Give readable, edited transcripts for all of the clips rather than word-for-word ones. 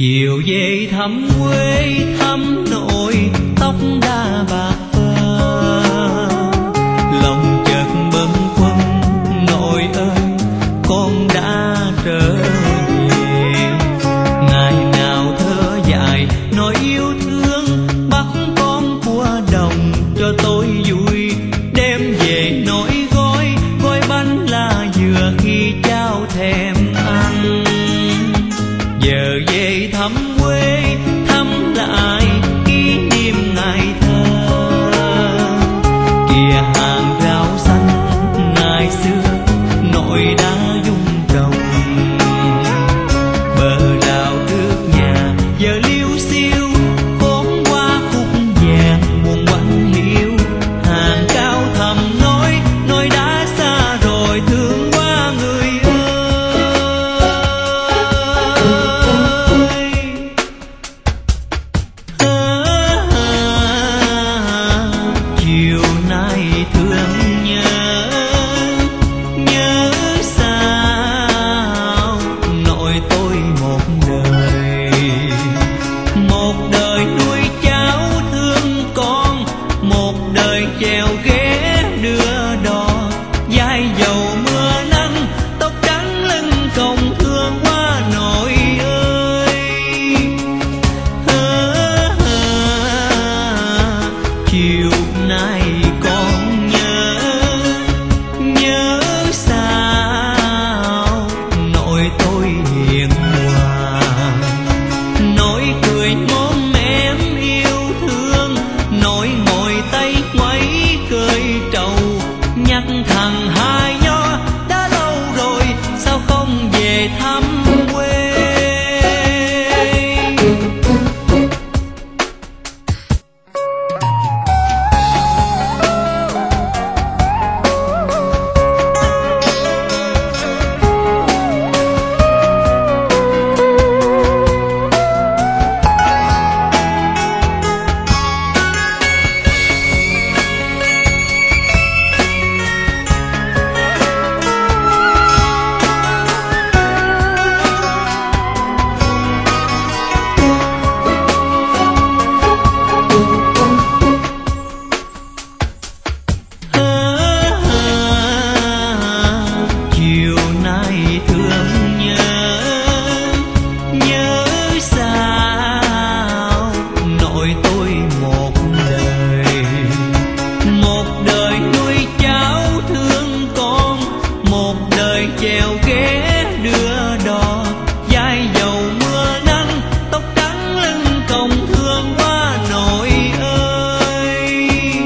chiều về thăm quê thăm nội tóc đã bạc phơ, lòng chợt bâng khuâng nội ơi con đã trở về. Ngày nào thơ dài nói yêu thương bắt con qua đồng cho tôi vui, đem về nỗi gói bánh là vừa khi trao thèm ăn. Giờ về thăm quê thăm lại kỷ niệm ngày thơ, kìa hàng rau xanh ngày xưa nội đã dung trồng. Bờ đào trước nhà giờ liêu xiêu khóm qua khúc vàng buồn quạnh hiu. Hàng cao thầm nói đã xa rồi thương quá người chiều nay thương nhớ sao nội tôi một đời nuôi cháu thương con, một đời chèo ghé đưa đò vai dầu mưa nắng tóc trắng lưng còng thương quá nội ơi. Chiều nay con nhớ sao nội tôi hiền hòa, nỗi cười móm em yêu thương, nỗi ngồi tay quấy cười trầu nhắc thằng hai nho đã lâu rồi sao không về thăm quê. Chiều nay thương nhớ sao nội tôi một đời nuôi cháu thương con, một đời chèo ghé đưa đò vai dầu mưa nắng tóc trắng lưng còng thương quá nội ơi.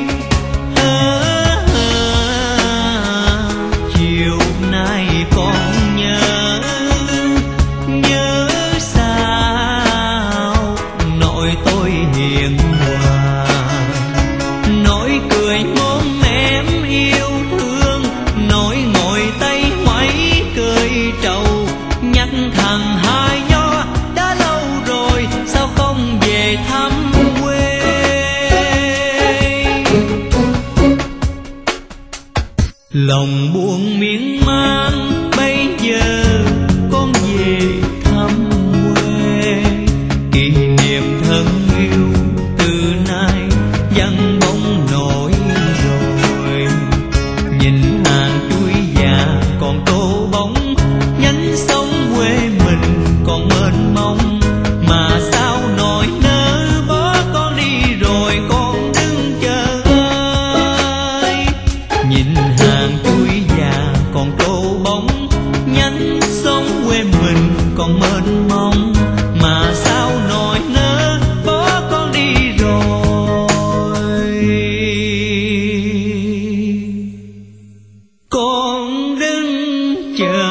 Chiều nay con nhớ sao nội tôi hiền hòa, nỗi cười móm em yêu thương, nỗi ngồi tay quấy cười trầu nhắc thằng hai nho đã lâu rồi sao không về thăm quê. Lòng buồn miên man bây giờ con về thăm quê, kỷ niệm thân yêu từ nay vắng bóng nổi rồi. Nhìn hàng chuối già còn tô bóng, nhánh sông quê mình còn mênh mông, mà sao nỗi nỡ bỏ con đi rồi con đứng chờ ơi. Nhìn hàng chuối già còn tô bóng, nhánh sông quê mình còn mênh mông, mà sao nỗi nỡ bỏ con đi rồi con đứng chờ.